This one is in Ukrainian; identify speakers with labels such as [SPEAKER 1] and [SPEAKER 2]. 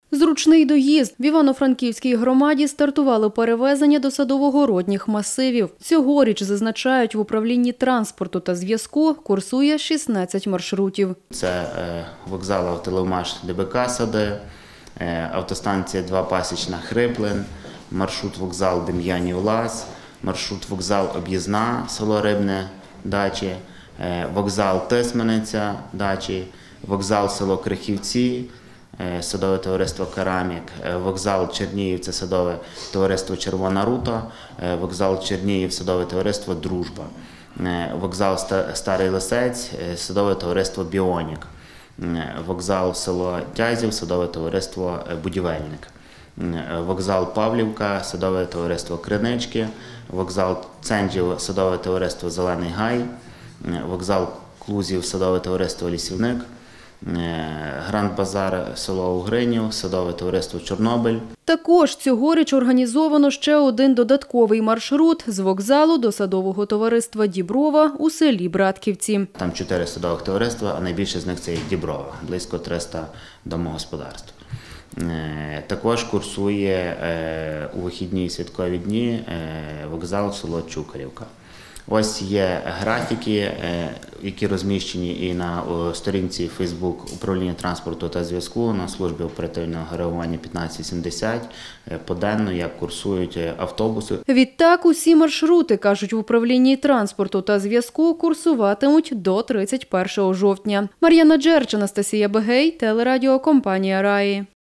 [SPEAKER 1] Зручний доїзд. В Івано-Франківській громаді стартували перевезення до садово-городніх масивів. Цьогоріч, зазначають, в управлінні транспорту та зв'язку курсує 16 маршрутів.
[SPEAKER 2] Це вокзал Автолевмаш ДБК Сади, автостанція 2 Пасічна Хриплин, маршрут вокзал Дем'янів Лаз, маршрут вокзал Об'їзна село Рибне Дачі, вокзал Тисмениця Дачі, вокзал село Крихівці, садове товариство «Керамік», вокзал Чернігів – це садове товариство «Червона рута», вокзал Чернігів – садове товариство «Дружба», вокзал Старий Лисець – садове товариство «Біонік», вокзал село Тязів – садове товариство «Будівельник», вокзал Павлівка – садове товариство «Кринички», вокзал Ценджів – садове товариство «Зелений Гай», вокзал Клузів – садове товариство «Лісівник», Гранд-Базар село Угринів, садове товариство «Чорнобиль».
[SPEAKER 1] Також цьогоріч організовано ще один додатковий маршрут з вокзалу до садового товариства «Діброва» у селі Братківці.
[SPEAKER 2] Там 4 садових товариства, а найбільше з них це Діброва, близько 300 домогосподарств. Також курсує у вихідні і святкові дні вокзал село Чукарівка. Ось є графіки, які розміщені і на сторінці Facebook управління транспорту та зв'язку на службі оперативного реагування 1580, поденно, як курсують автобуси.
[SPEAKER 1] Відтак усі маршрути, кажуть в управлінні транспорту та зв'язку, курсуватимуть до 31 жовтня. Мар'яна Джерч, Анастасія Бегей, телерадіокомпанія «Раї».